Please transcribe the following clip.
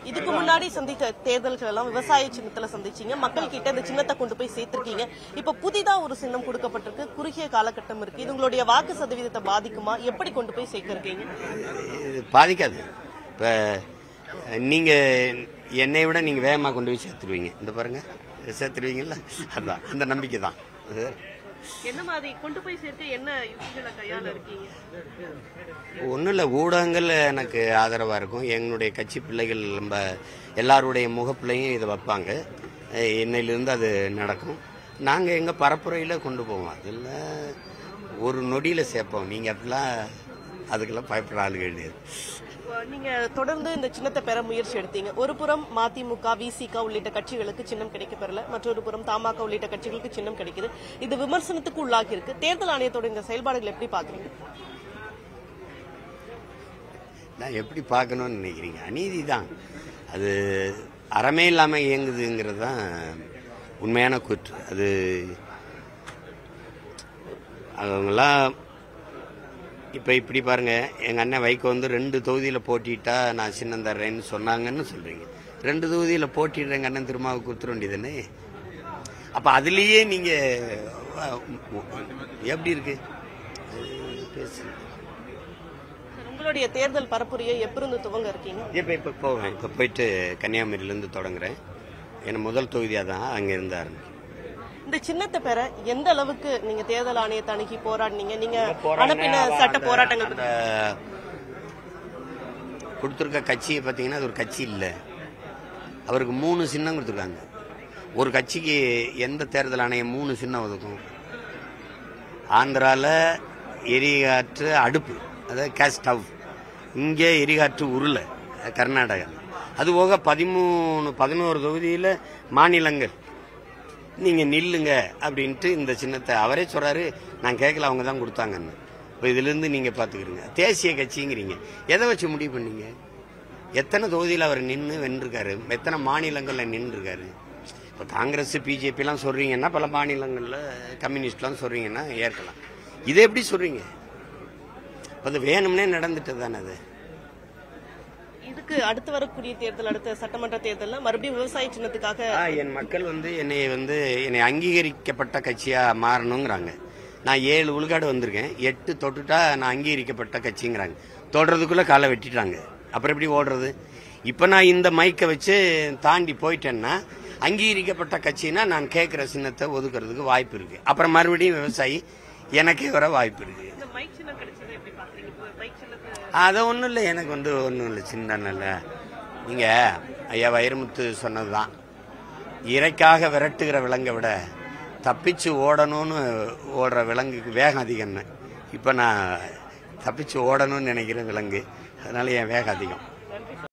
இதுக்கு முன்னாடி சந்தித்த தேர்தல்கள் எல்லாம் விவசாய சின்னத்துல சந்திச்சீங்க, மக்கள் கிட்ட இந்த சின்னத்தை கொண்டு போய் சேர்த்திருக்கீங்க. இப்ப புதிதா ஒரு சின்னம் கொடுக்கப்பட்டிருக்கு, குறுகிய காலகட்டம் இருக்கு. இது உங்களுடைய வாக்கு சதவீதத்தை பாதிக்குமா? எப்படி கொண்டு போய் சேர்க்க இருக்கீங்க? பாதிக்காது. இப்ப நீங்க என்னை விட நீங்க வேகமா கொண்டு போய் சேர்த்துருவீங்க. இந்த பாருங்க, சேர்த்துருவீங்கல்ல, அதான் அந்த நம்பிக்கை தான். என்ன மாதிரி கொண்டு போய் சேர்த்து என்ன யுக்திகளை கையாள இருக்கீங்க? ஒன்றும் இல்லை, ஊடகங்கள் எனக்கு ஆதரவாக இருக்கும். எங்களுடைய கட்சி பிள்ளைகள் நம்ம எல்லாருடைய முகப்பிள்ளையும் இதை வைப்பாங்க. இன்னையிலிருந்து அது நடக்கும். நாங்கள் எங்கள் பரப்புரையில் கொண்டு போவோம். அதில் ஒரு நொடியில் சேர்ப்போம். நீங்கள் அப்படிலாம் அதுக்கெல்லாம் பயப்பட ஆள் கிடையாது. நீங்க தொடர்ந்து இந்த சின்னத்தை பெற முயற்சி எடுத்தீங்க. ஒரு புறம் மதிமுக, விசிக உள்ளிட்ட கட்சிகளுக்கு சின்னம் கிடைக்க பெறல, மற்றொரு புறம் தமாக உள்ளிட்ட கட்சிகளுக்கு சின்னம் கிடைக்குது. இது விமர்சனத்துக்கு உள்ளாகி இருக்கு. தேர்தல் ஆணையத்தோட இந்த செயல்பாடுகள் எப்படி பாக்குறீங்க? நான் எப்படி பார்க்கணும்னு நினைக்கிறீங்க? அநீதி தான் அது. அறமே இல்லாமல் இயங்குதுங்கிறது தான் உண்மையான கூற்று. அது அவங்களாம் இப்போ இப்படி பாருங்க, எங்கள் அண்ணன் வைகோ வந்து 2 தொகுதியில் போட்டிட்டா நான் சின்னம் தர்றேன்னு சொன்னாங்கன்னு சொல்றீங்க. 2 தொகுதியில் போட்டிடுற எங்கள் அண்ணன் திருமாவுக்கு கொடுத்துட வேண்டியதுன்னு. அப்போ அதுலேயே நீங்கள் எப்படி இருக்கு பேசுங்க. உங்களுடைய தேர்தல் பரப்புரையை எப்படிருந்து துவங்க இருக்கீங்க? இப்போ போவேன். இப்போ போயிட்டு கன்னியாகுமரியிலேருந்து தொடங்குறேன். ஏன்னா முதல் தொகுதியாக தான் அங்கே இருந்தார். இந்த சின்னத்தை பெற எந்த அளவுக்கு நீங்க தேர்தல் ஆணையத்தை அணுகி போராடினீங்க? நீங்க அனுப்பின சட்ட போராட்டங்கள் கொடுத்துருக்க கட்சியை பார்த்தீங்கன்னா அது ஒரு கட்சி இல்லை. அவருக்கு 3 சின்னம் கொடுத்துருக்காங்க. ஒரு கட்சிக்கு எந்த தேர்தல் ஆணையம் 3 சின்னம் ஒதுக்கும்? ஆந்திராவில் எரிகாற்று அடுப்பு, அதாவது கேஸ் ஸ்டவ். இங்கே எரிகாற்று உருளை கர்நாடகா. அது போக 13-11 தொகுதியில் மாநிலங்கள் நீங்க நில்லுங்க அப்படின்ட்டு இந்த சின்னத்தை அவரே சொல்றாரு. நான் கேட்கல, அவங்க தான் கொடுத்தாங்கன்னு. இப்போ இதுல இருந்து நீங்க பாத்துக்கிறீங்க. தேசிய கட்சிங்கிறீங்க, எதை வச்சு முடிவு பண்ணீங்க? எத்தனை தொகுதியில் அவர் நின்று வென்றிருக்காரு? எத்தனை மாநிலங்கள்ல நின்று இருக்காரு? இப்போ காங்கிரஸ், பிஜேபி எல்லாம் சொல்றீங்கன்னா, பல மாநிலங்கள்ல கம்யூனிஸ்ட்லாம் சொல்றீங்கன்னா ஏற்கலாம். இதை எப்படி சொல்றீங்க? அது வேணும்னே நடந்துட்டு தானே. அது இதுக்கு அடுத்து வரக்கூடிய தேர்தல், அடுத்த சட்டமன்ற தேர்தல் மறுபடியும் விவசாய சின்னத்துக்காக என் மக்கள் வந்து என்னை அங்கீகரிக்கப்பட்ட கட்சியா மாறணுங்கிறாங்க. நான் 7 விழுக்காடு வந்திருக்கேன். 8 தொட்டுட்டா நான் அங்கீகரிக்கப்பட்ட கட்சிங்கிறாங்க. தொடறதுக்குள்ள காலை வெட்டிட்டாங்க. அப்புறம் எப்படி ஓடுறது? இப்ப நான் இந்த மைக்கை வச்சு தாண்டி போயிட்டேன்னா அங்கீகரிக்கப்பட்ட கட்சினா நான் கேட்கிற சின்னத்தை ஒதுக்குறதுக்கு வாய்ப்பு இருக்கு. அப்புறம் மறுபடியும் விவசாயி எனக்கே வர வாய்ப்பு இருக்கு. அதை ஒன்றும் இல்லை, எனக்கு வந்து ஒன்றும் இல்லை, சின்ன இல்லை. நீங்கள் ஐயா வைரமுத்து சொன்னதுதான், இறைக்காக விரட்டுகிற விலங்கை விட தப்பிச்சு ஓடணும்னு ஓடுற விலங்குக்கு வேகம் அதிகம்னு. இப்போ நான் தப்பிச்சு ஓடணும்னு நினைக்கிற விலங்கு, அதனால என் வேகம் அதிகம்.